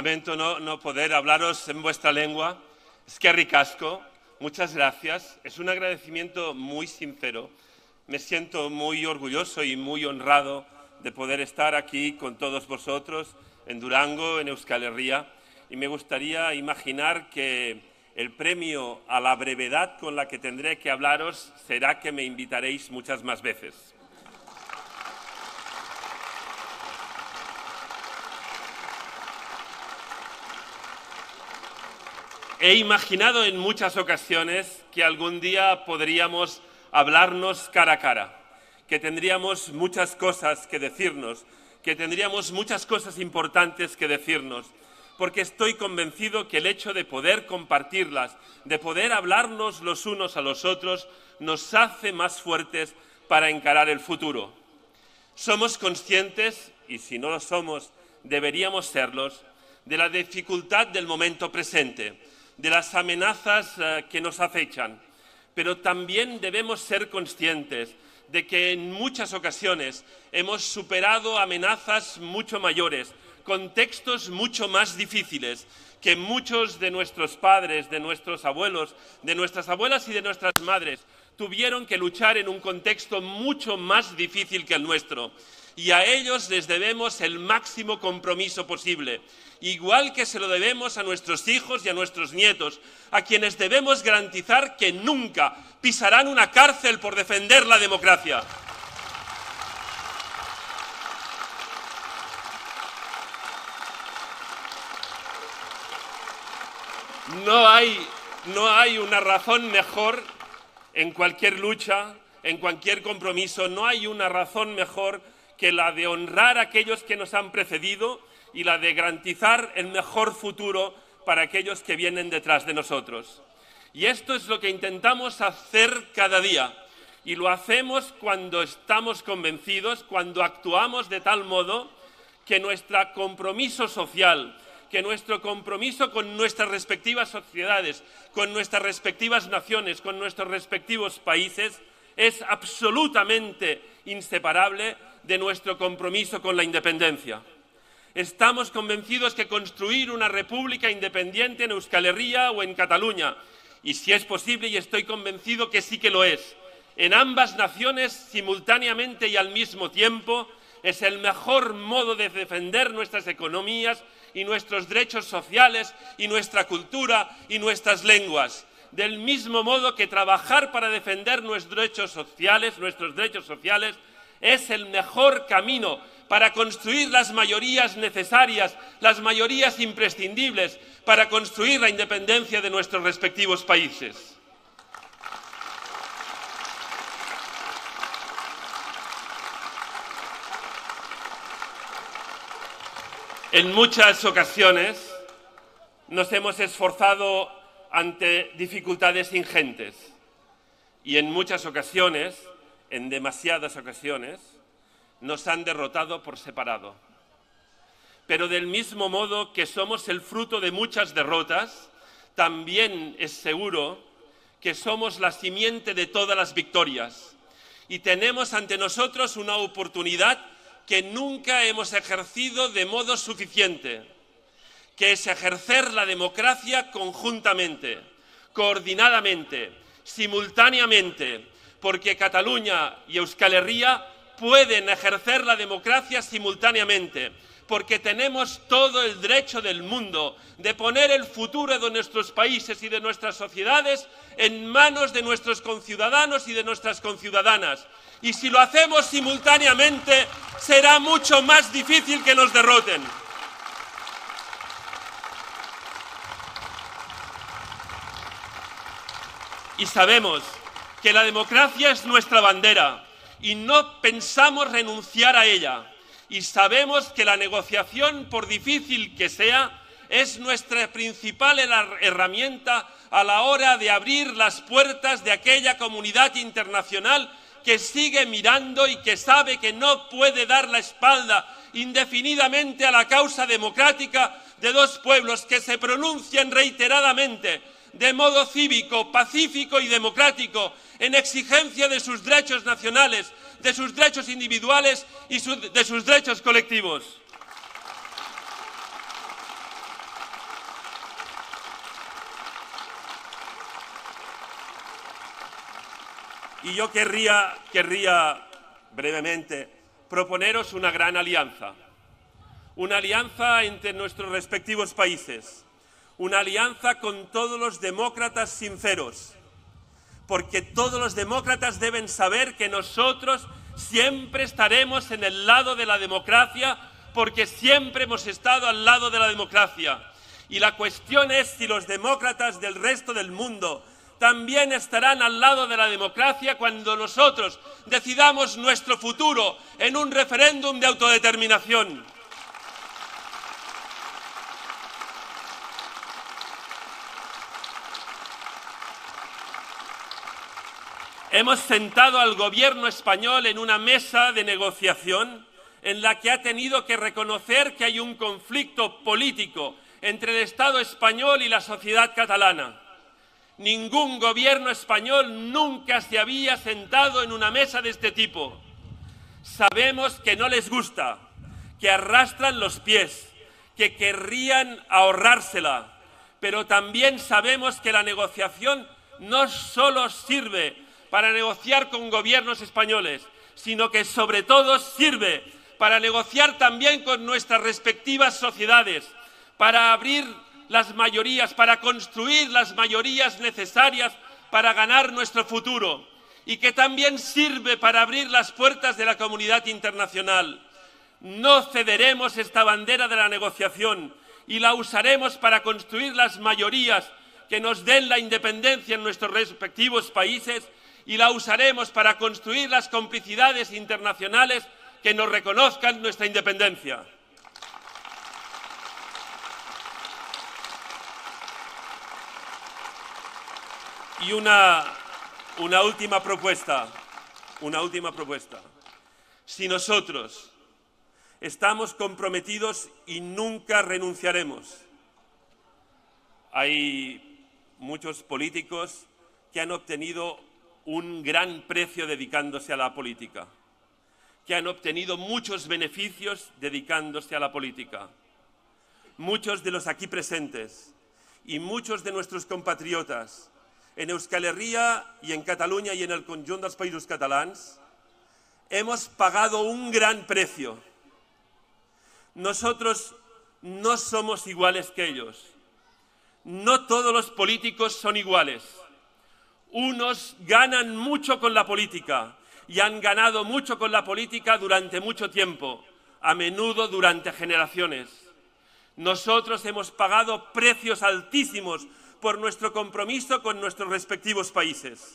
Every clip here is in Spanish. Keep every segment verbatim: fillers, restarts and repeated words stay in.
Lamento no, no poder hablaros en vuestra lengua. Eskerrik asko, muchas gracias. Es un agradecimiento muy sincero. Me siento muy orgulloso y muy honrado de poder estar aquí con todos vosotros en Durango, en Euskal Herria. Y me gustaría imaginar que el premio a la brevedad con la que tendré que hablaros será que me invitaréis muchas más veces. He imaginado en muchas ocasiones que algún día podríamos hablarnos cara a cara, que tendríamos muchas cosas que decirnos, que tendríamos muchas cosas importantes que decirnos, porque estoy convencido que el hecho de poder compartirlas, de poder hablarnos los unos a los otros, nos hace más fuertes para encarar el futuro. Somos conscientes, y si no lo somos, deberíamos serlos, de la dificultad del momento presente, de las amenazas uh, que nos acechan, pero también debemos ser conscientes de que en muchas ocasiones hemos superado amenazas mucho mayores, contextos mucho más difíciles, que muchos de nuestros padres, de nuestros abuelos, de nuestras abuelas y de nuestras madres tuvieron que luchar en un contexto mucho más difícil que el nuestro. Y a ellos les debemos el máximo compromiso posible, igual que se lo debemos a nuestros hijos y a nuestros nietos, a quienes debemos garantizar que nunca pisarán una cárcel por defender la democracia. No hay, no hay una razón mejor en cualquier lucha, en cualquier compromiso, no hay una razón mejor que la de honrar a aquellos que nos han precedido y la de garantizar el mejor futuro para aquellos que vienen detrás de nosotros. Y esto es lo que intentamos hacer cada día, y lo hacemos cuando estamos convencidos, cuando actuamos de tal modo que nuestro compromiso social, que nuestro compromiso con nuestras respectivas sociedades, con nuestras respectivas naciones, con nuestros respectivos países, es absolutamente inseparable de nuestro compromiso con la independencia. Estamos convencidos que construir una república independiente en Euskal Herria o en Cataluña, y si es posible, y estoy convencido que sí que lo es, en ambas naciones simultáneamente y al mismo tiempo, es el mejor modo de defender nuestras economías y nuestros derechos sociales y nuestra cultura y nuestras lenguas. Del mismo modo que trabajar para defender nuestros derechos sociales, nuestros derechos sociales, es el mejor camino para construir las mayorías necesarias, las mayorías imprescindibles para construir la independencia de nuestros respectivos países. En muchas ocasiones nos hemos esforzado ante dificultades ingentes y en muchas ocasiones, en demasiadas ocasiones, nos han derrotado por separado. Pero del mismo modo que somos el fruto de muchas derrotas, también es seguro que somos la simiente de todas las victorias y tenemos ante nosotros una oportunidad que nunca hemos ejercido de modo suficiente, que es ejercer la democracia conjuntamente, coordinadamente, simultáneamente, porque Cataluña y Euskal Herria pueden ejercer la democracia simultáneamente, porque tenemos todo el derecho del mundo de poner el futuro de nuestros países y de nuestras sociedades en manos de nuestros conciudadanos y de nuestras conciudadanas. Y si lo hacemos simultáneamente, será mucho más difícil que nos derroten. Y sabemos que la democracia es nuestra bandera y no pensamos renunciar a ella. Y sabemos que la negociación, por difícil que sea, es nuestra principal herramienta a la hora de abrir las puertas de aquella comunidad internacional que sigue mirando y que sabe que no puede dar la espalda indefinidamente a la causa democrática de dos pueblos que se pronuncian reiteradamente de modo cívico, pacífico y democrático en exigencia de sus derechos nacionales, de sus derechos individuales y de sus derechos colectivos. Y yo querría, querría brevemente proponeros una gran alianza. Una alianza entre nuestros respectivos países. Una alianza con todos los demócratas sinceros. Porque todos los demócratas deben saber que nosotros siempre estaremos en el lado de la democracia, porque siempre hemos estado al lado de la democracia. Y la cuestión es si los demócratas del resto del mundo también estarán al lado de la democracia cuando nosotros decidamos nuestro futuro en un referéndum de autodeterminación. Hemos sentado al gobierno español en una mesa de negociación en la que ha tenido que reconocer que hay un conflicto político entre el Estado español y la sociedad catalana. Ningún gobierno español nunca se había sentado en una mesa de este tipo. Sabemos que no les gusta, que arrastran los pies, que querrían ahorrársela, pero también sabemos que la negociación no solo sirve para negociar con gobiernos españoles, sino que sobre todo sirve para negociar también con nuestras respectivas sociedades, para abrir las mayorías, para construir las mayorías necesarias para ganar nuestro futuro, y que también sirve para abrir las puertas de la comunidad internacional. No cederemos esta bandera de la negociación y la usaremos para construir las mayorías que nos den la independencia en nuestros respectivos países, y la usaremos para construir las complicidades internacionales que nos reconozcan nuestra independencia. Y una, una última propuesta, una última propuesta. Si nosotros estamos comprometidos y nunca renunciaremos, hay muchos políticos que han obtenido un gran precio dedicándose a la política, que han obtenido muchos beneficios dedicándose a la política. Muchos de los aquí presentes y muchos de nuestros compatriotas en Euskal Herria y en Cataluña y en el conjunt dels països catalans hemos pagado un gran precio. Nosotros no somos iguales que ellos. No todos los políticos son iguales. Unos ganan mucho con la política y han ganado mucho con la política durante mucho tiempo, a menudo durante generaciones. Nosotros hemos pagado precios altísimos por nuestro compromiso con nuestros respectivos países.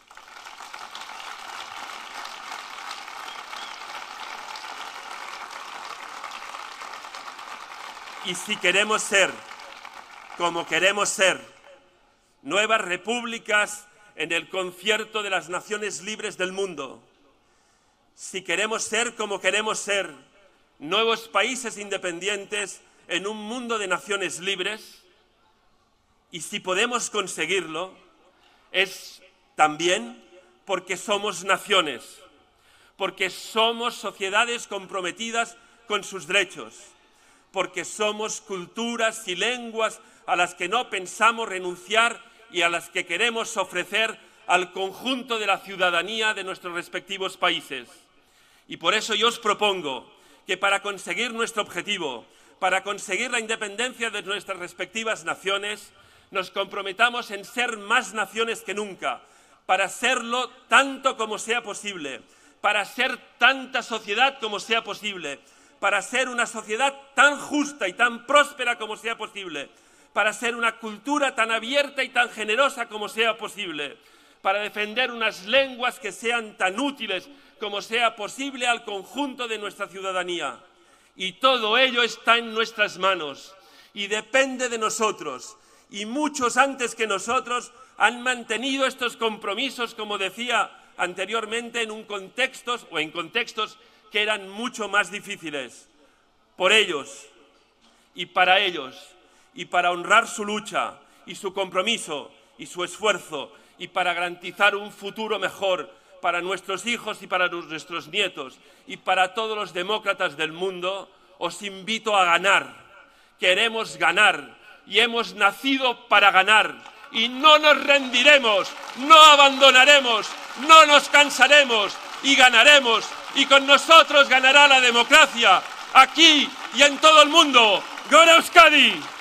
Y si queremos ser, como queremos ser, nuevas repúblicas en el concierto de las naciones libres del mundo, si queremos ser como queremos ser, nuevos países independientes en un mundo de naciones libres, y si podemos conseguirlo, es también porque somos naciones, porque somos sociedades comprometidas con sus derechos, porque somos culturas y lenguas a las que no pensamos renunciar y a las que queremos ofrecer al conjunto de la ciudadanía de nuestros respectivos países. Y por eso yo os propongo que para conseguir nuestro objetivo, para conseguir la independencia de nuestras respectivas naciones, nos comprometamos en ser más naciones que nunca, para serlo tanto como sea posible, para ser tanta sociedad como sea posible, para ser una sociedad tan justa y tan próspera como sea posible, para ser una cultura tan abierta y tan generosa como sea posible, para defender unas lenguas que sean tan útiles como sea posible al conjunto de nuestra ciudadanía. Y todo ello está en nuestras manos y depende de nosotros. Y muchos antes que nosotros han mantenido estos compromisos, como decía anteriormente, en un contexto o en contextos que eran mucho más difíciles. Por ellos y para ellos, y para honrar su lucha y su compromiso y su esfuerzo, y para garantizar un futuro mejor para nuestros hijos y para nuestros nietos y para todos los demócratas del mundo, os invito a ganar. Queremos ganar y hemos nacido para ganar y no nos rendiremos, no abandonaremos, no nos cansaremos y ganaremos. Y con nosotros ganará la democracia, aquí y en todo el mundo. ¡Gora Euskadi!